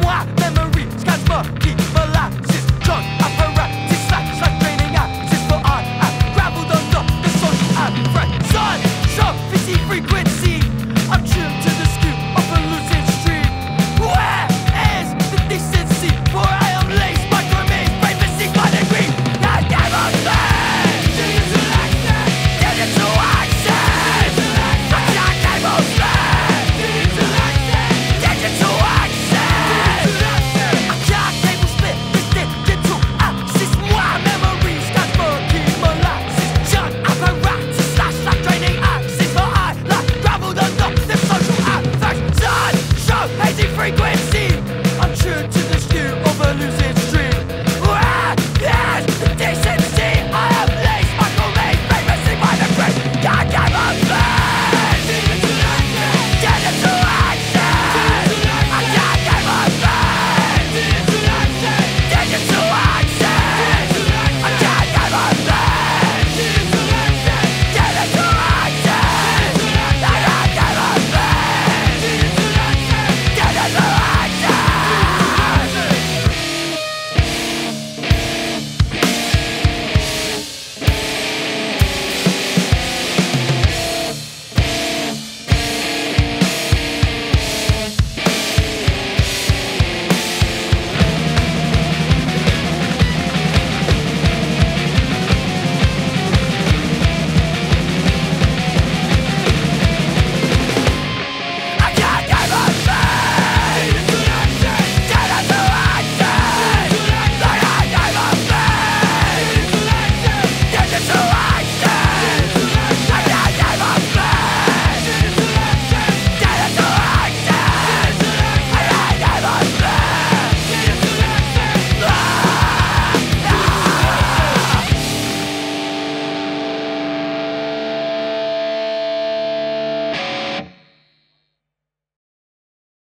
moi, memory scans murky molasses, drunk apparatus, slash draining axis, for I graveled under the social and threat. Sun, show, fizzy frequency, I'm tuned to the skew of a lucid stream. Where is the decency? For I am laced by remains, privacy by the green. I gave us that digital access, digital access. I gave us that digital access, digital access. I can't cable split this digital axis. Moi, memory scans murky molasses, junk apparatus, slash draining axis, for I graveled under the social affects. Sun, show, hazy frequency, I'm tuned to the skew of a lucid stream. Where is the decency? I am laced by remains, privacy by the grace. I gave us that digital access, digital access. I gave us that digital access, digital access. I gave us that digital access, digital access. I gave us that digital access, digital access. Digital access.